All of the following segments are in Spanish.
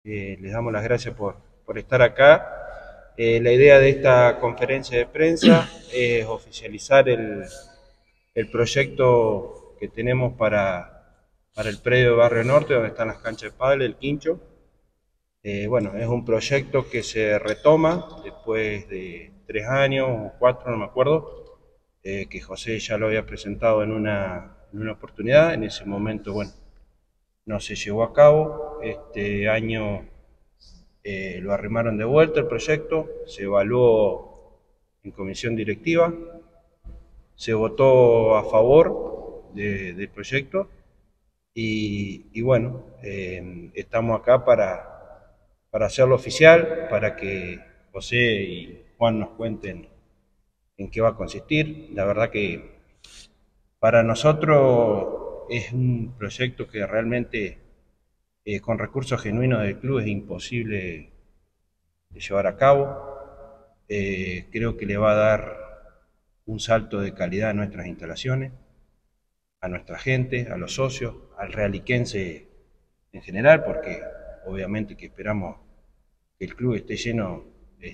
Les damos las gracias por estar acá. La idea de esta conferencia de prensa es oficializar el proyecto que tenemos para el predio de Barrio Norte, donde están las canchas de pádel, el Quincho. Bueno, es un proyecto que se retoma después de 3 años o 4, no me acuerdo, que José ya lo había presentado en una oportunidad. En ese momento, bueno, no se llevó a cabo. Este año lo arrimaron de vuelta el proyecto, se evaluó en comisión directiva, se votó a favor del proyecto y bueno, estamos acá para hacerlo oficial, para que José y Juan nos cuenten en qué va a consistir. La verdad que para nosotros es un proyecto que realmente con recursos genuinos del club es imposible de llevar a cabo. Creo que le va a dar un salto de calidad a nuestras instalaciones, a nuestra gente, a los socios, al realiquense en general, porque obviamente que esperamos que el club esté lleno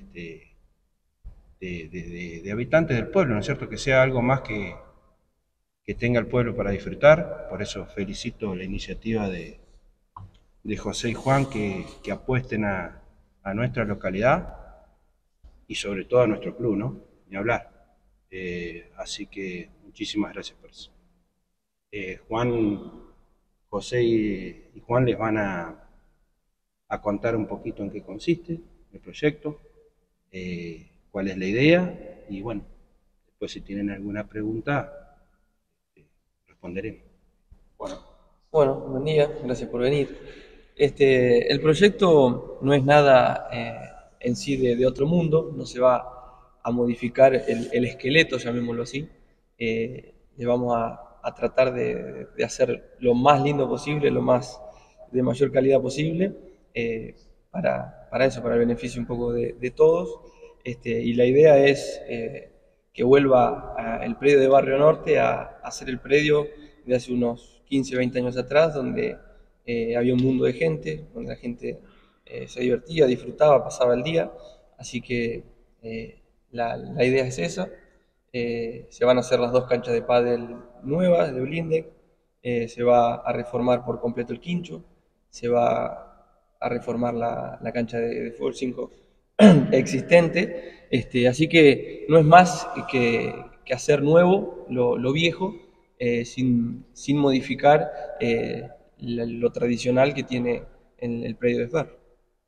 de habitantes del pueblo, ¿no es cierto? Que sea algo más que tenga el pueblo para disfrutar. Por eso felicito la iniciativa de José y Juan que apuesten a nuestra localidad y sobre todo a nuestro club, ¿no? Ni hablar. Así que muchísimas gracias por eso. Juan, José y Juan les van a contar un poquito en qué consiste el proyecto, cuál es la idea y bueno, después si tienen alguna pregunta, responderemos. Bueno, Bueno, buen día, gracias por venir. El proyecto no es nada en sí de otro mundo, no se va a modificar el esqueleto, llamémoslo así. Le vamos a tratar de hacer lo más lindo posible, lo más de mayor calidad posible, para eso, para el beneficio un poco de todos. Y la idea es que vuelva el predio de Barrio Norte a ser el predio de hace unos 15, 20 años atrás, donde había un mundo de gente, donde la gente se divertía, disfrutaba, pasaba el día. Así que la idea es esa. Se van a hacer las dos canchas de pádel nuevas, de Blindec. Se va a reformar por completo el quincho. Se va a reformar la cancha de fútbol 5 existente. Así que no es más que hacer nuevo lo viejo, sin modificar lo tradicional que tiene el predio de Ferro.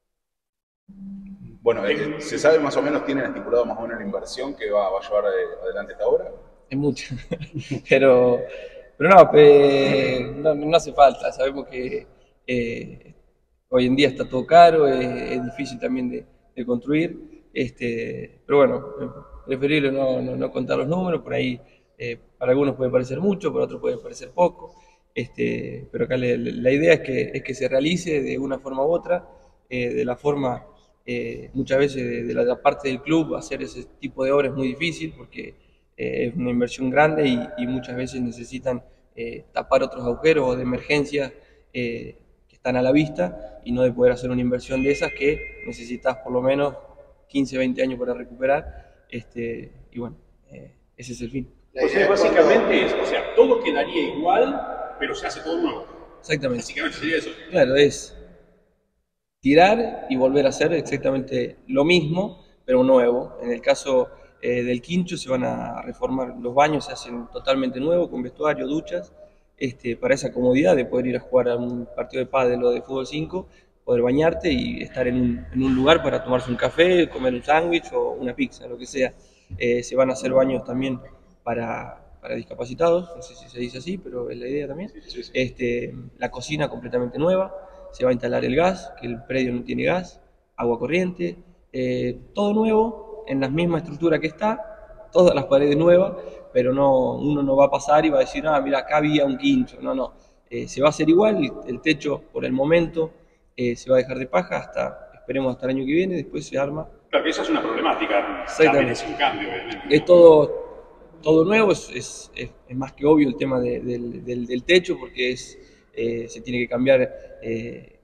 Bueno, ¿se sabe más o menos, tienen estipulado más o menos la inversión que va a llevar adelante esta obra? Es mucho, pero, pero no, no hace falta. Sabemos que hoy en día está todo caro, es difícil también de construir, pero bueno, preferible no contar los números. Por ahí para algunos puede parecer mucho, para otros puede parecer poco. Pero acá la idea es que se realice de una forma u otra, de la forma, muchas veces de la parte del club. Hacer ese tipo de obras es muy difícil porque es una inversión grande y muchas veces necesitan tapar otros agujeros o de emergencia que están a la vista, y no de poder hacer una inversión de esas que necesitas por lo menos 15, 20 años para recuperar. Y bueno, ese es el fin. O sea, básicamente es, o sea, todo quedaría igual, pero se hace todo nuevo. Exactamente. Básicamente sería eso. Claro, es tirar y volver a hacer exactamente lo mismo, pero nuevo. En el caso del Quincho se van a reformar los baños, se hacen totalmente nuevos, con vestuario, duchas, para esa comodidad de poder ir a jugar a un partido de pádel o de fútbol 5, poder bañarte y estar en un lugar para tomarse un café, comer un sándwich o una pizza, lo que sea. Se van a hacer baños también para discapacitados, no sé si se dice así, pero es la idea también. La cocina completamente nueva. Se va a instalar el gas, que el predio no tiene gas, agua corriente, todo nuevo, en la misma estructura que está, todas las paredes nuevas, pero uno no va a pasar y va a decir, mira, acá había un quincho. No, no. Se va a hacer igual. El techo por el momento se va a dejar de paja esperemos hasta el año que viene, después se arma. Claro que esa es una problemática, también es un cambio, obviamente. Es todo nuevo. Es más que obvio el tema del techo, porque se tiene que cambiar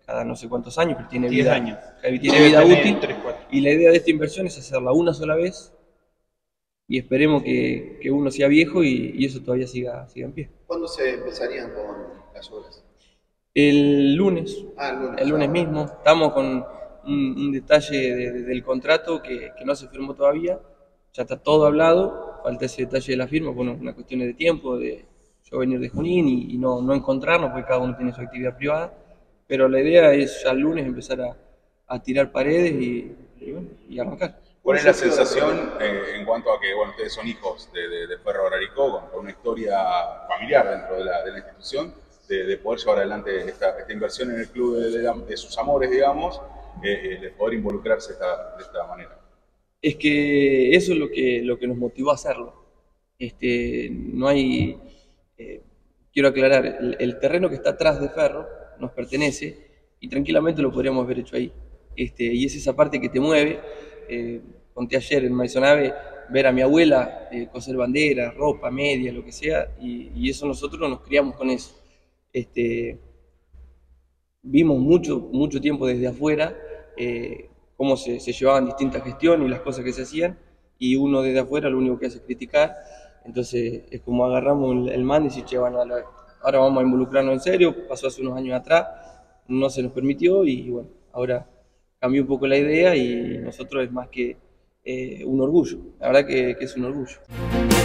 cada no sé cuántos años, pero tiene 10 vida, años. tiene Debe vida tener útil. 3, 4. Y la idea de esta inversión es hacerla una sola vez y esperemos que uno sea viejo y eso todavía siga en pie. ¿Cuándo se empezarían con las obras? El lunes, el lunes ahora. mismo, estamos con un detalle del contrato que no se firmó todavía, ya está todo hablado, falta ese detalle de la firma, bueno, una cuestión de tiempo, de yo venir de Junín y no encontrarnos, porque cada uno tiene su actividad privada, pero la idea es ya el lunes empezar a tirar paredes y arrancar. ¿Cuál es la sensación en cuanto a que, bueno, ustedes son hijos de Ferro Braricó, con una historia familiar dentro de la institución, de poder llevar adelante esta inversión en el club de sus amores, digamos, de poder involucrarse de esta manera? Es que eso es lo que nos motivó a hacerlo. No hay, quiero aclarar, el terreno que está atrás de Ferro nos pertenece y tranquilamente lo podríamos haber hecho ahí. Y es esa parte que te mueve. Conté ayer en Maisonave ver a mi abuela coser banderas, ropa, media, lo que sea, y eso nosotros nos criamos con eso. Vimos mucho tiempo desde afuera cómo se llevaban distintas gestiones y las cosas que se hacían, y uno desde afuera lo único que hace es criticar. Entonces es como agarramos el mando y decimos, che, bueno, ahora vamos a involucrarnos en serio. Pasó hace unos años atrás, no se nos permitió y bueno, ahora cambió un poco la idea y nosotros es más que un orgullo, la verdad que es un orgullo.